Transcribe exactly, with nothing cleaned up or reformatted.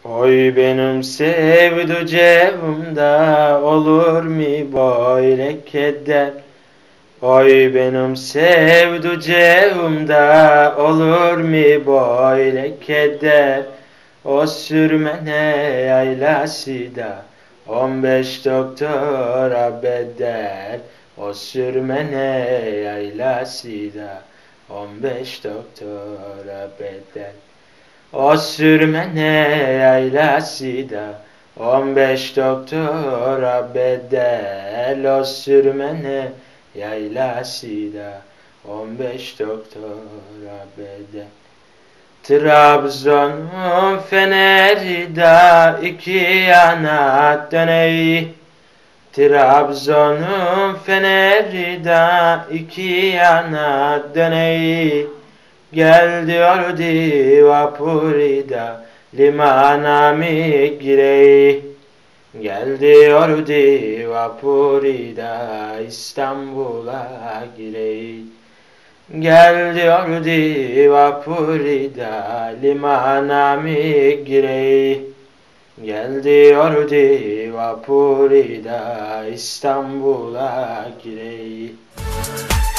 Oy benim sevduceğimda olur mu böyle keder? Oy benim sevduceğimda olur mu böyle keder? O sürmene yaylası da on beş doktora bedel. O sürmene yaylası da on beş doktora bedel. O sürmene yaylası da on beş doktora bedel. O sürmene yaylası da on beş doktora bedel. Trabzon'un feneri da iki yana döney. Trabzon'un feneri da iki yana döney. Gel diyordu vapurida limana mi girey. Gel diyordu vapurida İstanbul'a girey. Gel diyordu vapurida limana mi girey. Gel diyordu vapurida İstanbul'a girey.